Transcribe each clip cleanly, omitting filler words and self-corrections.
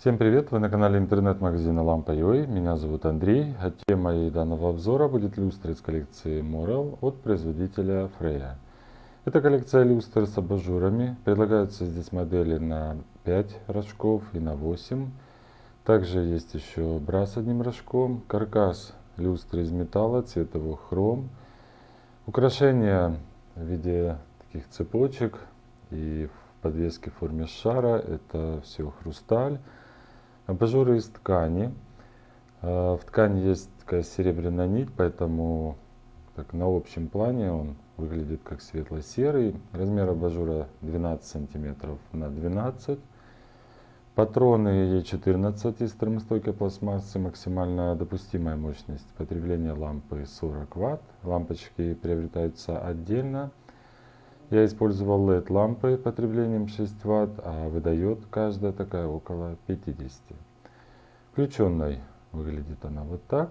Всем привет! Вы на канале интернет-магазина Lampa.ua. Меня зовут Андрей, а темой данного обзора будет люстра из коллекции Morel от производителя Freya. Это коллекция люстр с абажурами. Предлагаются здесь модели на 5 рожков и на 8. Также есть еще бра с одним рожком, каркас люстры из металла, цвет его хром. Украшения в виде таких цепочек и в подвеске в форме шара. Это все хрусталь. Абажуры из ткани. В ткани есть такая серебряная нить, поэтому так, на общем плане он выглядит как светло-серый. Размер абажура 12 см на 12 см. Патроны Е14 из термостойкой пластмассы. Максимальная допустимая мощность потребления лампы 40 Вт. Лампочки приобретаются отдельно. Я использовал LED лампы потреблением 6 Вт, а выдает каждая такая около 50. Включенной выглядит она вот так.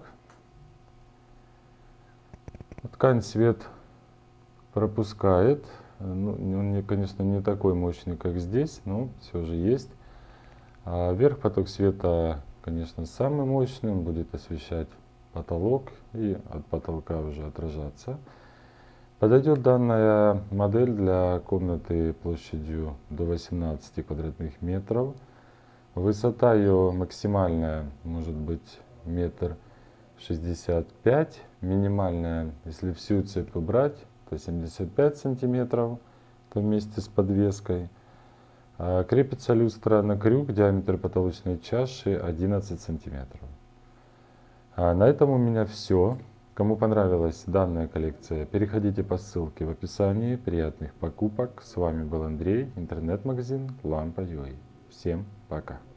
Ткань свет пропускает. Ну, он, конечно, не такой мощный, как здесь, но все же есть. А вверх поток света, конечно, самый мощный. Он будет освещать потолок и от потолка уже отражаться. Подойдет данная модель для комнаты площадью до 18 квадратных метров. Высота ее максимальная может быть 1,65 м. Минимальная, если всю цепь убрать, то 75 сантиметров, то вместе с подвеской. Крепится люстра на крюк, диаметр потолочной чаши 11 сантиметров. На этом у меня все. Кому понравилась данная коллекция, переходите по ссылке в описании. Приятных покупок. С вами был Андрей, интернет-магазин Lampa.ua. Всем пока.